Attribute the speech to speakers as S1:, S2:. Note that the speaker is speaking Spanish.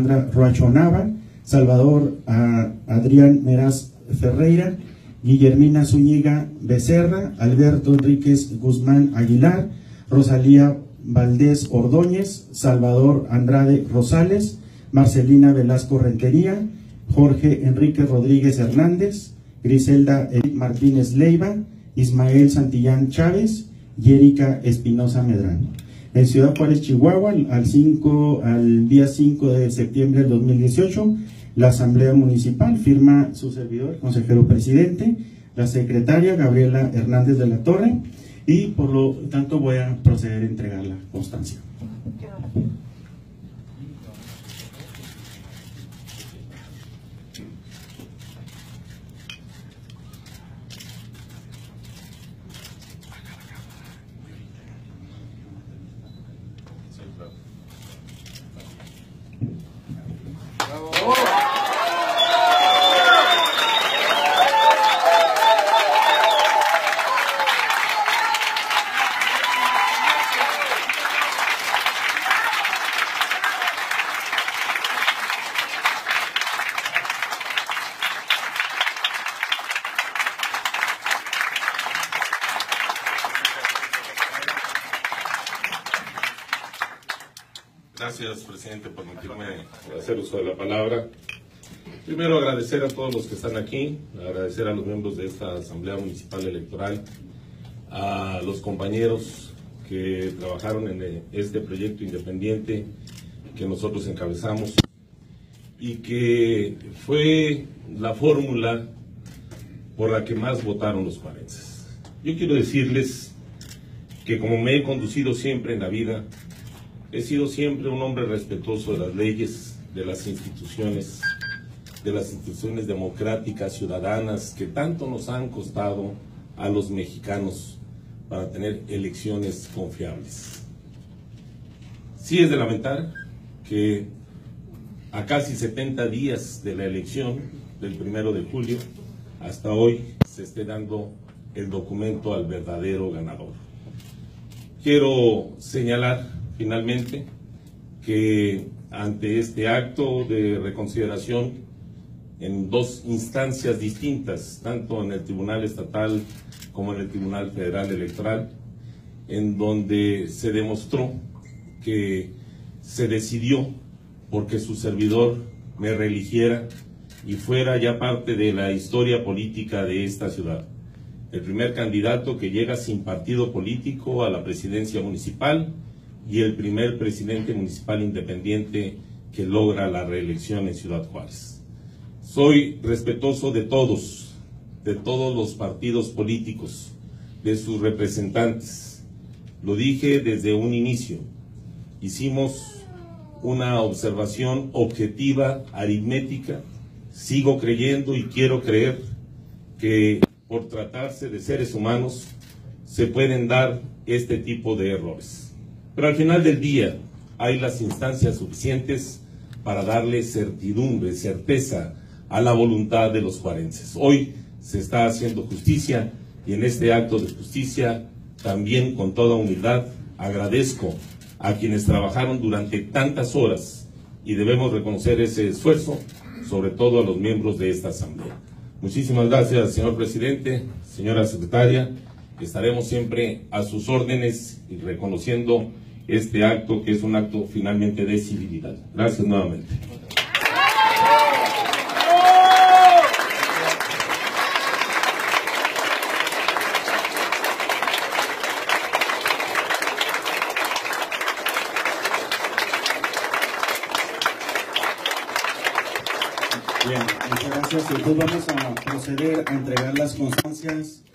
S1: Alejandra Roacho Nava, Salvador Adrián Meraz Ferreira, Guillermina Zúñiga Becerra, Alberto Enríquez Guzmán Aguilar, Rosalía Valdés Ordóñez, Salvador Andrade Rosales, Marcelina Velasco Rentería, Jorge Enrique Rodríguez Hernández, Griselda Eric Martínez Leiva, Ismael Santillán Chávez y Erika Espinosa Medrano. En Ciudad Juárez, Chihuahua, al día 5 de septiembre del 2018, la Asamblea Municipal firma su servidor, consejero presidente, la secretaria Gabriela Hernández de la Torre, y por lo tanto voy a proceder a entregar la constancia.
S2: Gracias, presidente, por permitirme hacer uso de la palabra. Primero, agradecer a todos los que están aquí, agradecer a los miembros de esta Asamblea Municipal Electoral, a los compañeros que trabajaron en este proyecto independiente que nosotros encabezamos y que fue la fórmula por la que más votaron los juarenses. Yo quiero decirles que, como me he conducido siempre en la vida, he sido siempre un hombre respetuoso de las leyes, de las instituciones democráticas, ciudadanas, que tanto nos han costado a los mexicanos para tener elecciones confiables. Sí es de lamentar que a casi 70 días de la elección del 1 de julio, hasta hoy se esté dando el documento al verdadero ganador. Quiero señalar finalmente que ante este acto de reconsideración en dos instancias distintas, tanto en el Tribunal Estatal como en el Tribunal Federal Electoral, en donde se demostró que se decidió porque su servidor me reeligiera y fuera ya parte de la historia política de esta ciudad. El primer candidato que llega sin partido político a la presidencia municipal y el primer presidente municipal independiente que logra la reelección en Ciudad Juárez. Soy respetuoso de todos los partidos políticos, de sus representantes. Lo dije desde un inicio. Hicimos una observación objetiva, aritmética. Sigo creyendo y quiero creer que por tratarse de seres humanos se pueden dar este tipo de errores. Pero al final del día hay las instancias suficientes para darle certidumbre, certeza a la voluntad de los juarenses. Hoy se está haciendo justicia y en este acto de justicia también con toda humildad agradezco a quienes trabajaron durante tantas horas y debemos reconocer ese esfuerzo, sobre todo a los miembros de esta Asamblea. Muchísimas gracias, señor presidente, señora secretaria. Estaremos siempre a sus órdenes y reconociendo este acto que es un acto finalmente de civilidad. Gracias nuevamente.
S1: Bien, muchas gracias. Entonces vamos a proceder a entregar las constancias